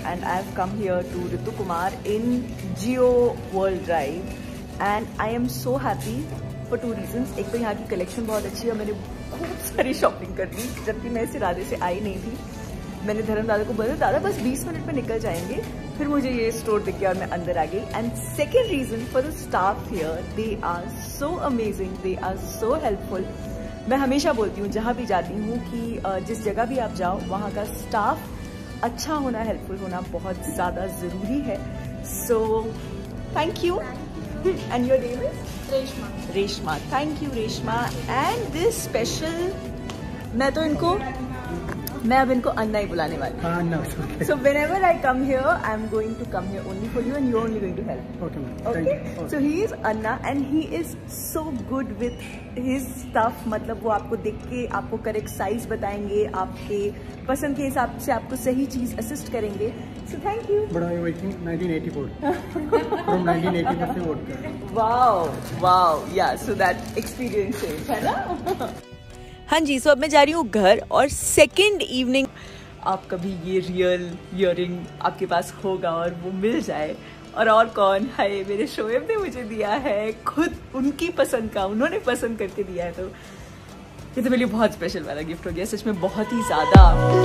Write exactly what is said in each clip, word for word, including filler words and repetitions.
and I've come here to Ritu Kumar in Jio World Drive, and I am so happy for two reasons. एक तो यहाँ की collection बहुत अच्छी है, मैंने खूब सारी शॉपिंग कर दी, जबकि मैं इस इरादे से आई नहीं थी. मैंने धर्म दादा को बोला, दादा बस बीस मिनट में निकल जाएंगे, फिर मुझे ये स्टोर दिख गया और मैं अंदर आ गई. And second reason for the staff here, they are so amazing, they are so helpful. मैं हमेशा बोलती हूँ जहाँ भी जाती हूँ कि जिस जगह भी आप जाओ वहाँ का स्टाफ अच्छा होना, हेल्पफुल होना बहुत ज़्यादा ज़रूरी है. So thank you. And your name is Reshma. Reshma, thank you Reshma. And this special, मैं तो इनको मैं अब इनको अन्ना ही बुलाने वाली हूँ. So whenever I come here I am going to come here only for you and you are only going to help. Okay, so he is Anna and he is so good with his stuff. मतलब वो आपको देख के आपको correct size बताएंगे, आपके पसंद के हिसाब से आपको सही चीज असिस्ट करेंगे. So thank you. बड़ा nineteen eighty four from nineteen eighty four से वोट कर. Wow wow, yeah so that experience है ना. हाँ जी, सो अब मैं जा रही हूँ घर. और सेकेंड इवनिंग आप कभी ये रियल इयरिंग आपके पास होगा और वो मिल जाए, और और कौन है, मेरे शोएब ने मुझे दिया है, खुद उनकी पसंद का, उन्होंने पसंद करके दिया है. तो ये तो मेरे लिए बहुत स्पेशल वाला गिफ्ट हो गया, सच में बहुत ही ज़्यादा.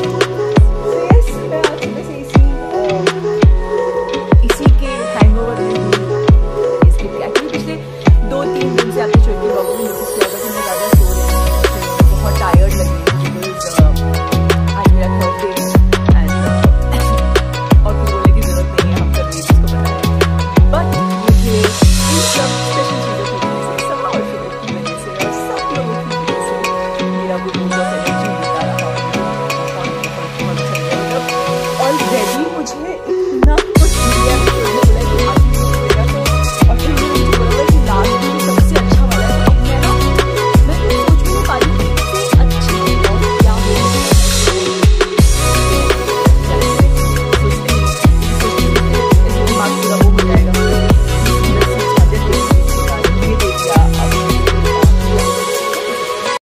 इसी के हैंगओवर में इसके एक्चुअली पिछले दो तीन दिन से आपके छोटे ब्लॉग में नोटिस किया होगा कि मैं ज़्यादा सो रही हूँ, बहुत टायर्ड लगी आज मेरा थर्ड डे एंड और फिर बोलने की जरूरत नहीं है, हम कर रही है जिसको बताया. बट मुझे इन सब स्पेशल चीज़ों की वजह से, सब और शोएब की वजह से और सब लोगों की वजह से मेरा वो रूम ऑफ एनर्जी मिलता रहा. और ऑलरेडी मुझे